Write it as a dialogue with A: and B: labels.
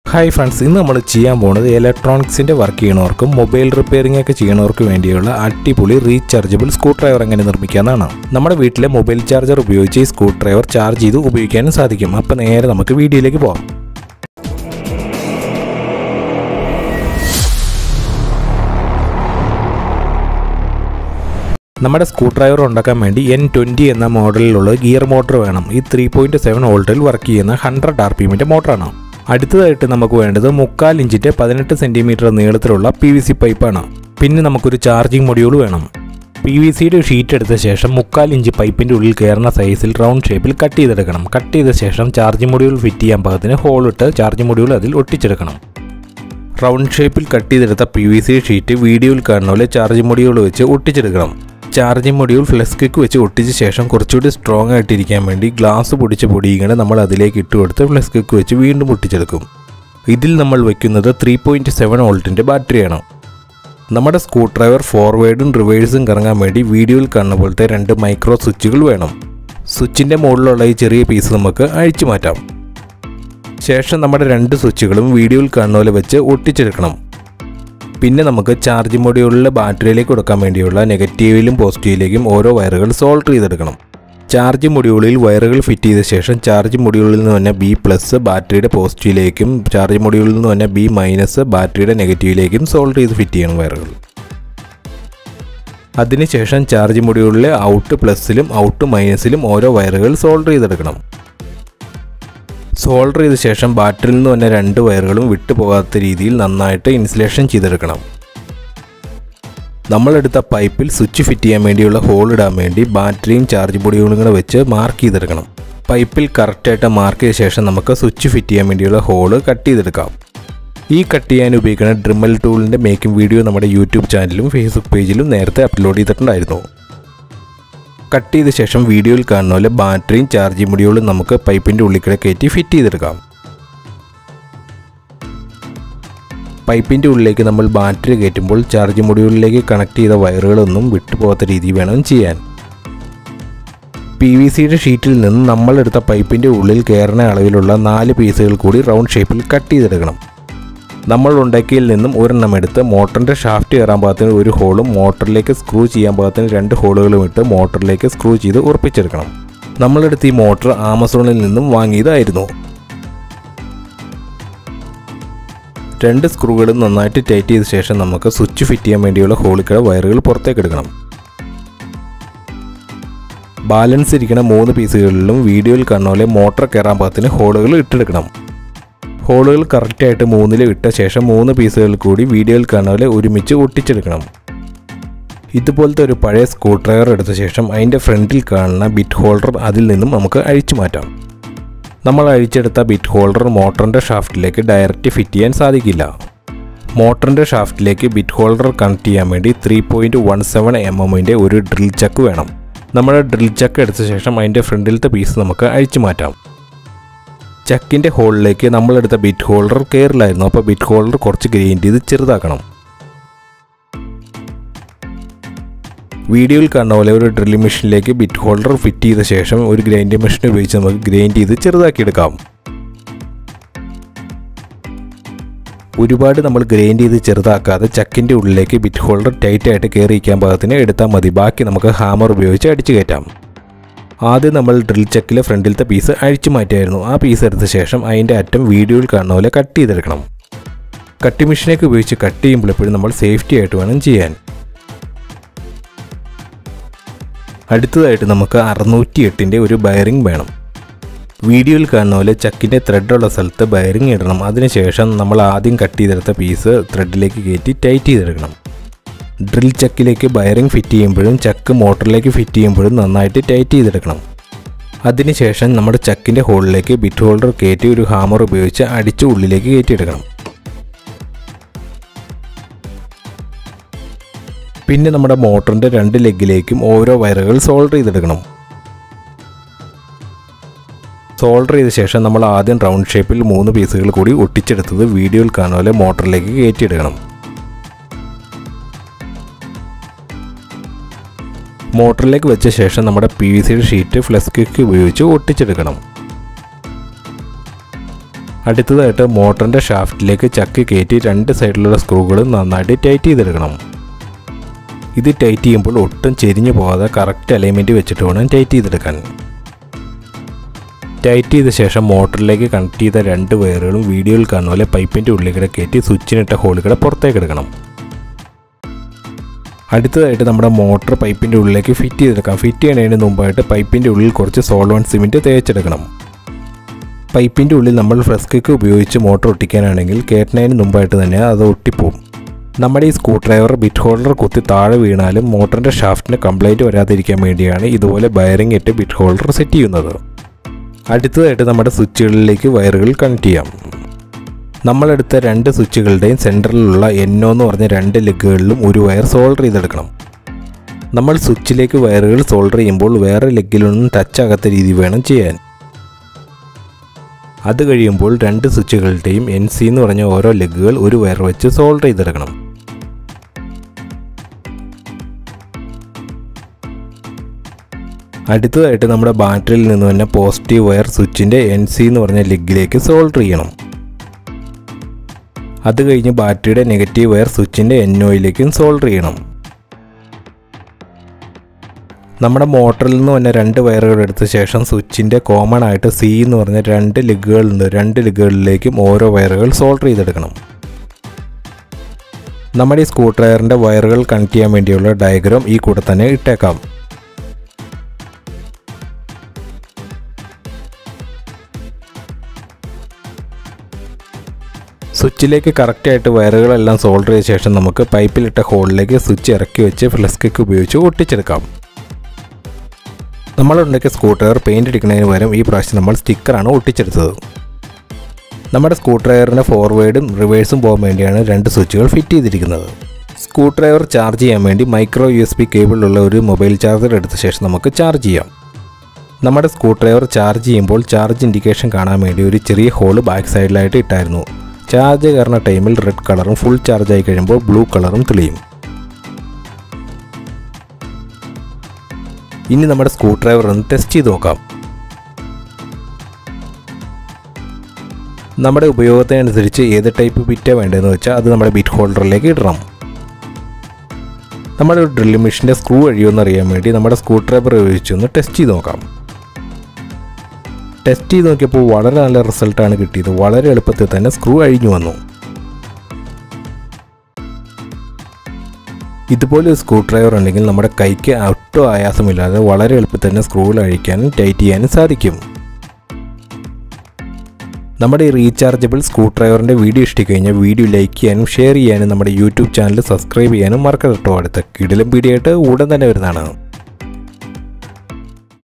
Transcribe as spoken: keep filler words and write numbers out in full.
A: Hi friends, ഇന്ന് നമ്മൾ ചെയ്യാൻ പോകുന്നത് ഇലക്ട്രോണിക്സിന്റെ വർക്ക് ചെയ്യുന്നവർക്കും മൊബൈൽ റിപ്പയറിംഗ് ഒക്കെ ചെയ്യുന്നവർക്കും വേണ്ടിയുള്ള അടിപൊളി റീചാർജബിൾ സ്ക്രൂ ഡ്രൈവർ എങ്ങനെ നിർമ്മിക്കാനാണ്. നമ്മുടെ വീട്ടിലെ മൊബൈൽ ചാർജർ ഉപയോഗിച്ച് ഈ സ്ക്രൂ ഡ്രൈവർ ചാർജ് ചെയ്ത് ഉപയോഗിക്കാനും സാധിക്കും. അപ്പോൾ നേരെ നമുക്ക് വീഡിയോയിലേക്ക് പോകാം. നമ്മുടെ സ്ക്രൂ ഡ്രൈവർ ഉണ്ടാക്കാൻ വേണ്ടി എൻ ട്വൻറ്റി എന്ന മോഡലിലുള്ള ഗിയർ മോട്ടർ വേണം. ഈ ത്രീ പോയിന്റ് സെവൻ വോൾട്ടിൽ വർക്ക് ചെയ്യുന്ന ഹൺഡ്രഡ് ആർ പി എമ്മിൻ്റെ മോട്ടറാണ്. അടുത്തതായിട്ട് നമുക്ക് വേണ്ടത് മുക്കാൽ ഇഞ്ചിൻ്റെ പതിനെട്ട് സെൻറ്റിമീറ്റർ നീളത്തിലുള്ള പി വി സി പൈപ്പാണ്. പിന്നെ നമുക്കൊരു ചാർജിങ് മൊഡ്യൂൾ വേണം. പി വി സിയുടെ ഷീറ്റ് എടുത്ത ശേഷം മുക്കാൽ ഇഞ്ച് പൈപ്പിൻ്റെ ഉള്ളിൽ കയറുന്ന സൈസിൽ റൗണ്ട് ഷേപ്പിൽ കട്ട് ചെയ്തെടുക്കണം. കട്ട് ചെയ്ത ശേഷം ചാർജിങ് മൊഡ്യൂൾ ഫിറ്റ് ചെയ്യാൻ പാകത്തിന് ഹോളിട്ട് ചാർജിങ് മൊഡ്യൂൾ അതിൽ ഒട്ടിച്ചെടുക്കണം. റൗണ്ട് ഷേപ്പിൽ കട്ട് ചെയ്തെടുത്ത പി വി സി ഷീറ്റ് വീഡിയോയിൽ കാണുന്ന പോലെ ചാർജിങ് മൊഡ്യൂൾ വെച്ച് ഒട്ടിച്ചെടുക്കണം. ചാർജിങ് മൊഡ്യൂൾ ഫ്ലെക്സ് ക്വിക്ക് വെച്ച് ഒട്ടിച്ച ശേഷം കുറച്ചുകൂടി സ്ട്രോങ് ആയിട്ടിരിക്കാൻ വേണ്ടി ഗ്ലാസ് പൊടിച്ച് പൊടിയിങ്ങനെ നമ്മൾ അതിലേക്ക് ഇട്ട് കൊടുത്ത് ഫ്ലെക്സ് ക്വിക്ക് വെച്ച് വീണ്ടും ഒട്ടിച്ചെടുക്കും. ഇതിൽ നമ്മൾ വയ്ക്കുന്നത് ത്രീ പോയിന്റ് സെവൻ വോൾട്ടിൻ്റെ ബാറ്ററിയാണ്. നമ്മുടെ സ്ക്രൂ ഡ്രൈവർ ഫോർവേഡും റിവേഴ്സും കറങ്ങാൻ വേണ്ടി വീഡിയോയിൽ കാണുന്ന പോലത്തെ രണ്ട് മൈക്രോ സ്വിച്ചുകൾ വേണം. സ്വിച്ചിൻ്റെ മുകളിലുള്ള ഈ ചെറിയ പീസ് നമുക്ക് അഴിച്ചു മാറ്റാം. ശേഷം നമ്മുടെ രണ്ട് സ്വിച്ചുകളും വീഡിയോയിൽ കാണുന്ന പോലെ വെച്ച് ഒട്ടിച്ചെടുക്കണം. പിന്നെ നമുക്ക് ചാർജ് മൊഡ്യൂളിലെ ബാറ്ററിയിലേക്ക് കൊടുക്കാൻ വേണ്ടിയുള്ള നെഗറ്റീവിലും പോസിറ്റീവിലേക്കും ഓരോ വയറുകൾ സോൾഡർ ചെയ്തെടുക്കണം. ചാർജ് മൊഡ്യൂളിൽ വയറുകൾ ഫിറ്റ് ചെയ്ത ശേഷം ചാർജ് മൊഡ്യൂളിൽ നിന്ന് തന്നെ ബി പ്ലസ് ബാറ്ററിയുടെ പോസിറ്റീവിലേക്കും ചാർജ് മൊഡ്യൂളിൽ നിന്ന് തന്നെ ബി മൈനസ് ബാറ്ററിയുടെ നെഗറ്റീവിലേക്കും സോൾഡർ ചെയ്ത് ഫിറ്റ് ചെയ്യണം വയറുകൾ. അതിനുശേഷം ചാർജ് മൊഡ്യൂളിലെ ഔട്ട് പ്ലസിലും ഔട്ട് മൈനസിലും ഓരോ വയറുകൾ സോൾഡർ ചെയ്തെടുക്കണം. സോൾഡർ ചെയ്ത ശേഷം ബാറ്ററിയിൽ നിന്ന് തന്നെ രണ്ട് വയറുകളും വിട്ടു പോകാത്ത രീതിയിൽ നന്നായിട്ട് ഇൻസുലേഷൻ ചെയ്തെടുക്കണം. നമ്മളെടുത്ത പൈപ്പിൽ സ്വിച്ച് ഫിറ്റ് ചെയ്യാൻ വേണ്ടിയുള്ള ഹോൾ ഇടാൻ വേണ്ടി ബാറ്ററിയും ചാർജ് മൊഡ്യൂളും കൂടെ വെച്ച് മാർക്ക് ചെയ്തെടുക്കണം. പൈപ്പിൽ കറക്റ്റായിട്ട് മാർക്ക് ചെയ്ത ശേഷം നമുക്ക് സ്വിച്ച് ഫിറ്റ് ചെയ്യാൻ വേണ്ടിയുള്ള ഹോള് കട്ട് ചെയ്തെടുക്കാം. ഈ കട്ട് ചെയ്യാൻ ഉപയോഗിക്കുന്ന ഡ്രിമൽ ടൂളിൻ്റെ മേക്കിംഗ് വീഡിയോ നമ്മുടെ യൂട്യൂബ് ചാനലിലും ഫേസ്ബുക്ക് പേജിലും നേരത്തെ അപ്ലോഡ് ചെയ്തിട്ടുണ്ടായിരുന്നു. കട്ട് ചെയ്ത ശേഷം വീഡിയോയിൽ കാണുന്ന പോലെ ബാറ്ററിയും ചാർജിങ് മൊഡ്യൂളും നമുക്ക് പൈപ്പിൻ്റെ ഉള്ളിൽ കയറ്റി ഫിറ്റ് ചെയ്തെടുക്കാം. പൈപ്പിൻ്റെ ഉള്ളിലേക്ക് നമ്മൾ ബാറ്ററി കയറ്റുമ്പോൾ ചാർജിങ് മൊഡ്യൂളിലേക്ക് കണക്ട് ചെയ്ത വയറുകളൊന്നും വിട്ടുപോകാത്ത രീതി വേണം ചെയ്യാൻ. പി വി സിയുടെ ഷീറ്റിൽ നിന്ന് നമ്മളെടുത്ത പൈപ്പിൻ്റെ ഉള്ളിൽ കയറുന്ന അളവിലുള്ള നാല് പീസുകൾ കൂടി റൗണ്ട് ഷേപ്പിൽ കട്ട് ചെയ്തെടുക്കണം. നമ്മൾ ഉണ്ടാക്കിയതിൽ നിന്നും ഒരെണ്ണം എടുത്ത് മോട്ടറിൻ്റെ ഷാഫ്റ്റ് കയറാൻ പാകത്തിന് ഒരു ഹോളും മോട്ടറിലേക്ക് സ്ക്രൂ ചെയ്യാൻ പാകത്തിന് രണ്ട് ഹോളുകളും ഇട്ട് മോട്ടറിലേക്ക് സ്ക്രൂ ചെയ്ത് ഉറപ്പിച്ചെടുക്കണം. നമ്മളെടുത്ത് ഈ മോട്ടർ ആമസോണിൽ നിന്നും വാങ്ങിയതായിരുന്നു. രണ്ട് സ്ക്രൂകളും നന്നായിട്ട് ടൈറ്റ് ചെയ്ത ശേഷം നമുക്ക് സ്വിച്ച് ഫിറ്റ് ചെയ്യാൻ വേണ്ടിയുള്ള ഹോളിക്കട വയറുകൾ പുറത്തേക്ക് എടുക്കണം. ബാലൻസ് ഇരിക്കുന്ന മൂന്ന് പീസുകളിലും വീഡിയോയിൽ കാണുന്ന പോലെ മോട്ടർ കയറാൻ പാകത്തിന് ഹോളുകൾ ഇട്ടെടുക്കണം. ഹോളുകൾ കറക്റ്റായിട്ട് മൂന്നിൽ ഇട്ട ശേഷം മൂന്ന് പീസുകൾ കൂടി വീഡിയോയിൽ കാണുന്ന പോലെ ഒരുമിച്ച് ഒട്ടിച്ചെടുക്കണം. ഇതുപോലത്തെ ഒരു പഴയ സ്ക്രൂ ഡ്രൈവർ എടുത്ത ശേഷം അതിൻ്റെ ഫ്രണ്ടിൽ കാണുന്ന ബിറ്റ് ഹോൾഡർ അതിൽ നിന്നും നമുക്ക് അഴിച്ചു മാറ്റാം. നമ്മൾ അഴിച്ചെടുത്ത ബിറ്റ് ഹോൾഡർ മോട്ടറിൻ്റെ ഷാഫ്റ്റിലേക്ക് ഡയറക്റ്റ് ഫിറ്റ് ചെയ്യാൻ സാധിക്കില്ല. മോട്ടറിൻ്റെ ഷാഫ്റ്റിലേക്ക് ബിറ്റ് ഹോൾഡർ കണക്ട് ചെയ്യാൻ വേണ്ടി three point one seven M എമ്മിൻ്റെ ഒരു ഡ്രിൽ ചക്ക് വേണം. നമ്മുടെ ഡ്രിൽ ചക്ക് എടുത്ത ശേഷം അതിൻ്റെ ഫ്രണ്ടിലത്തെ പീസ് നമുക്ക് അഴിച്ചു മാറ്റാം. ചക്കിൻ്റെ ഹോളിലേക്ക് നമ്മളെടുത്ത ബിറ്റ് ഹോൾഡർ കയറില്ലായിരുന്നു. അപ്പോൾ ബിറ്റ് ഹോൾഡർ കുറച്ച് ഗ്രൈൻഡ് ചെയ്ത് ചെറുതാക്കണം. വീഡിയോയിൽ കാണുന്ന പോലെ ഒരു ഡ്രില്ലിംഗ് മെഷീനിലേക്ക് ബിറ്റ് ഹോൾഡർ ഫിറ്റ് ചെയ്ത ശേഷം ഒരു ഗ്രൈൻഡിംഗ് മെഷീൻ ഉപയോഗിച്ച് നമുക്ക് ഗ്രൈൻഡ് ചെയ്ത് ചെറുതാക്കിയെടുക്കാം. ഒരുപാട് നമ്മൾ ഗ്രൈൻഡ് ചെയ്ത് ചെറുതാക്കാതെ ചക്കിൻ്റെ ഉള്ളിലേക്ക് ബിറ്റ് ഹോൾഡർ ടൈറ്റായിട്ട് കയറിയിരിക്കാൻ പാകത്തിന് എടുത്താൽ മതി. ബാക്കി നമുക്ക് ഹാമർ ഉപയോഗിച്ച് അടിച്ചു കയറ്റാം. ആദ്യം നമ്മൾ ഡ്രിൽ ചക്കിലെ ഫ്രണ്ടിലത്തെ പീസ് അഴിച്ചു മാറ്റിയായിരുന്നു. ആ പീസ് എടുത്ത ശേഷം അതിൻ്റെ അറ്റം വീഡിയോയിൽ കാണുന്ന പോലെ കട്ട് ചെയ്തെടുക്കണം. കട്ടി മെഷീനൊക്കെ ഉപയോഗിച്ച് കട്ട് ചെയ്യുമ്പോൾ എപ്പോഴും നമ്മൾ സേഫ്റ്റി ആയിട്ട് വേണം ചെയ്യാൻ. അടുത്തതായിട്ട് നമുക്ക് അറുന്നൂറ്റി എട്ടിൻ്റെ ഒരു ബയറിംഗ് വേണം. വീഡിയോയിൽ കാണുന്ന പോലെ ചക്കിൻ്റെ ത്രെഡുള്ള സ്ഥലത്ത് ബയറിംഗ് ഇടണം. അതിനുശേഷം നമ്മൾ ആദ്യം കട്ട് ചെയ്തെടുത്ത പീസ് ത്രെഡിലേക്ക് കയറ്റി ടൈറ്റ് ചെയ്തെടുക്കണം. ഡ്രിൽ ചക്കിലേക്ക് ബയറിംഗ് ഫിറ്റ് ചെയ്യുമ്പോഴും ചക്ക് മോട്ടറിലേക്ക് ഫിറ്റ് ചെയ്യുമ്പോഴും നന്നായിട്ട് ടൈറ്റ് ചെയ്തെടുക്കണം. അതിനുശേഷം നമ്മുടെ ചക്കിൻ്റെ ഹോളിലേക്ക് ബിറ്റ് ഹോൾഡർ കയറ്റി ഒരു ഹാമർ ഉപയോഗിച്ച് അടിച്ച് ഉള്ളിലേക്ക് കയറ്റിയെടുക്കണം. പിന്നെ നമ്മുടെ മോട്ടറിൻ്റെ രണ്ട് ലെഗിലേക്കും ഓരോ വയറുകൾ സോൾഡർ ചെയ്തെടുക്കണം. സോൾഡർ ചെയ്ത ശേഷം നമ്മൾ ആദ്യം റൗണ്ട് ഷേപ്പിൽ മൂന്ന് പീസുകൾ കൂടി ഒട്ടിച്ചെടുത്തത് വീഡിയോയിൽ കാണുന്ന പോലെ മോട്ടറിലേക്ക് കയറ്റിയെടുക്കണം. മോട്ടറിലേക്ക് വെച്ച ശേഷം നമ്മുടെ പി വി സിയുടെ ഷീറ്റ് ഫ്ലെക്സ് ക്വിക്ക് ഉപയോഗിച്ച് ഒട്ടിച്ചെടുക്കണം. അടുത്തതായിട്ട് മോട്ടറിൻ്റെ ഷാഫ്റ്റിലേക്ക് ചക്ക് കയറ്റി രണ്ട് സൈഡിലുള്ള സ്ക്രൂകൾ നന്നായിട്ട് ടൈറ്റ് ചെയ്തെടുക്കണം. ഇത് ടൈറ്റ് ചെയ്യുമ്പോൾ ഒട്ടും ചെരിഞ്ഞു പോകാതെ കറക്റ്റ് അലൈൻമെൻറ്റ് വെച്ചിട്ട് വേണം ടൈറ്റ് ചെയ്തെടുക്കാൻ. ടൈറ്റ് ചെയ്ത ശേഷം മോട്ടറിലേക്ക് കണക്ട് ചെയ്ത രണ്ട് വയറുകളും വീഡിയോയിൽ കാണുന്ന പോലെ പൈപ്പിൻ്റെ ഉള്ളിൽ കയറ്റി സ്വിച്ചിനിട്ട ഹോളുകളെ പുറത്തേക്ക് എടുക്കണം. അടുത്തതായിട്ട് നമ്മുടെ മോട്ടർ പൈപ്പിൻ്റെ ഉള്ളിലേക്ക് ഫിറ്റ് ചെയ്തെടുക്കാം. ഫിറ്റ് ചെയ്യുന്നതിന് മുമ്പായിട്ട് പൈപ്പിൻ്റെ ഉള്ളിൽ കുറച്ച് സോൾവെൻറ്റ് സിമെൻറ്റ് തേച്ചെടുക്കണം. പൈപ്പിൻ്റെ ഉള്ളിൽ നമ്മൾ ഫ്ലസ്കിക്ക് ഉപയോഗിച്ച് മോട്ടർ ഒട്ടിക്കാനാണെങ്കിൽ കയറ്റുന്നതിന് മുമ്പായിട്ട് തന്നെ അത് ഒട്ടിപ്പോവും. നമ്മുടെ ഈ സ്ക്രൂ ഡ്രൈവർ ബിറ്റ് ഹോൾഡർ കുത്തി താഴെ വീണാലും മോട്ടറിൻ്റെ ഷാഫ്റ്റിന് കംപ്ലൈൻറ്റ് വരാതിരിക്കാൻ വേണ്ടിയാണ് ഇതുപോലെ ബയറിംഗ് ഇട്ട് ബിറ്റ് ഹോൾഡർ സെറ്റ് ചെയ്യുന്നത്. അടുത്തതായിട്ട് നമ്മുടെ സ്വിച്ചുകളിലേക്ക് വയറുകൾ കണക്ട് ചെയ്യാം. നമ്മളെടുത്ത രണ്ട് സ്വിച്ചുകളുടെയും സെൻറ്ററിലുള്ള എൻ ഒ എന്ന് പറഞ്ഞ രണ്ട് ലെഗുകളിലും ഒരു വയർ സോൾഡർ ചെയ്തെടുക്കണം. നമ്മൾ സ്വിച്ചിലേക്ക് വയറുകൾ സോൾഡർ ചെയ്യുമ്പോൾ വേറെ ലെഗിലൊന്നും ടച്ച് ആകാത്ത രീതി വേണം ചെയ്യാൻ. അത് കഴിയുമ്പോൾ രണ്ട് സ്വിച്ചുകളുടെയും എൻ സി എന്ന് പറഞ്ഞ ഓരോ ലെഗുകൾ ഒരു വയർ വെച്ച് സോൾഡർ ചെയ്തെടുക്കണം. അടുത്തതായിട്ട് നമ്മുടെ ബാറ്ററിയിൽ നിന്ന് തന്നെ പോസിറ്റീവ് വയർ സ്വിച്ചിൻ്റെ എൻ സി എന്ന് പറഞ്ഞ ലെഗിലേക്ക് സോൾഡർ ചെയ്യണം. അത് കഴിഞ്ഞ് ബാറ്ററിയുടെ നെഗറ്റീവ് വയർ സ്വിച്ചിൻ്റെ എൻ ഒയിലേക്കും സോൾഡർ ചെയ്യണം. നമ്മുടെ മോട്ടറിൽ നിന്ന് തന്നെ രണ്ട് വയറുകൾ എടുത്ത ശേഷം സ്വിച്ചിൻ്റെ കോമൺ ആയിട്ട് സി എന്ന് പറഞ്ഞ രണ്ട് ലെഗുകളുണ്ട്. രണ്ട് ലെഗുകളിലേക്കും ഓരോ വയറുകൾ സോൾഡർ ചെയ്തെടുക്കണം. നമ്മുടെ ഈ സ്ക്രൂ ഡ്രൈവറിൻ്റെ വയറുകൾ കണക്ട് ചെയ്യാൻ വേണ്ടിയുള്ള ഡയഗ്രാം ഈ കൂടെ തന്നെ ഇട്ടേക്കാം. സ്വിച്ചിലേക്ക് കറക്റ്റായിട്ട് വയറുകളെല്ലാം സോൾഡർ ചെയ്ത ശേഷം നമുക്ക് പൈപ്പിലിട്ട ഹോളിലേക്ക് സ്വിച്ച് ഇറക്കി വെച്ച് ഫ്ലസ്കിക്ക് ഉപയോഗിച്ച് ഒട്ടിച്ചെടുക്കാം. നമ്മളുണ്ടാക്കിയ സ്ക്രൂ ഡ്രൈവർ പെയിൻറ് അടിക്കുന്നതിന് പകരം ഈ പ്രാവശ്യം നമ്മൾ സ്റ്റിക്കറാണ് ഒട്ടിച്ചെടുത്തത്. നമ്മുടെ സ്ക്രൂ ഡ്രൈവറിന് ഫോർവേഡും റിവേഴ്സും പോകാൻ വേണ്ടിയാണ് രണ്ട് സ്വിച്ചുകൾ ഫിറ്റ് ചെയ്തിരിക്കുന്നത്. സ്ക്രൂ ഡ്രൈവർ ചാർജ് ചെയ്യാൻ വേണ്ടി മൈക്രോ യു എസ് ബി കേബിളുള്ള ഒരു മൊബൈൽ ചാർജർ എടുത്ത ശേഷം നമുക്ക് ചാർജ് ചെയ്യാം. നമ്മുടെ സ്ക്രൂ ഡ്രൈവർ ചാർജ് ചെയ്യുമ്പോൾ ചാർജ് ഇൻഡിക്കേഷൻ കാണാൻ വേണ്ടി ഒരു ചെറിയ ഹോള് ബാക്ക് സൈഡിലായിട്ട് ഇട്ടായിരുന്നു. ചാർജ് കയറുന്ന ടൈമിൽ റെഡ് കളറും ഫുൾ ചാർജ് ആയി കഴിയുമ്പോൾ ബ്ലൂ കളറും തെളിയും. ഇനി നമ്മുടെ സ്ക്രൂ ഡ്രൈവർ ഒന്ന് ടെസ്റ്റ് ചെയ്ത് നോക്കാം. നമ്മുടെ ഉപയോഗത്തിനനുസരിച്ച് ഏത് ടൈപ്പ് ബിറ്റാണ് വേണ്ടതെന്ന് വെച്ചാൽ അത് നമ്മുടെ ബിറ്റ് ഹോൾഡറിലേക്ക് ഇടണം. നമ്മുടെ ഡ്രില്ലിംഗ് മെഷീൻ്റെ സ്ക്രൂ കഴിയുമെന്ന് അറിയാൻ വേണ്ടി നമ്മുടെ സ്ക്രൂ ഡ്രൈവർ ഉപയോഗിച്ചൊന്ന് ടെസ്റ്റ് ചെയ്ത് നോക്കാം. ടെസ്റ്റ് ചെയ്ത് നോക്കിയപ്പോൾ വളരെ നല്ല റിസൾട്ടാണ് കിട്ടിയത്. വളരെ എളുപ്പത്തിൽ തന്നെ സ്ക്രൂ അഴിഞ്ഞു വന്നു. ഇതുപോലെ സ്ക്രൂ ഡ്രൈവർ ഉണ്ടെങ്കിൽ നമ്മുടെ കൈക്ക് ഒട്ടും ആയാസമില്ലാതെ വളരെ എളുപ്പത്തിൽ തന്നെ സ്ക്രൂകൾ അഴിക്കാനും ടൈറ്റ് ചെയ്യാനും സാധിക്കും. നമ്മുടെ ഈ റീചാർജബിൾ സ്ക്രൂ ഡ്രൈവറിൻ്റെ വീഡിയോ ഇഷ്ടമായിക്കഴിഞ്ഞാൽ വീഡിയോ ലൈക്ക് ചെയ്യാനും ഷെയർ ചെയ്യാനും നമ്മുടെ യൂട്യൂബ് ചാനൽ സബ്സ്ക്രൈബ് ചെയ്യാനും മറക്കരുത് കേട്ടോ. അടുത്ത കിടിലം വീഡിയോ ആയിട്ട് ഉടൻ തന്നെ വരുന്നതാണ്.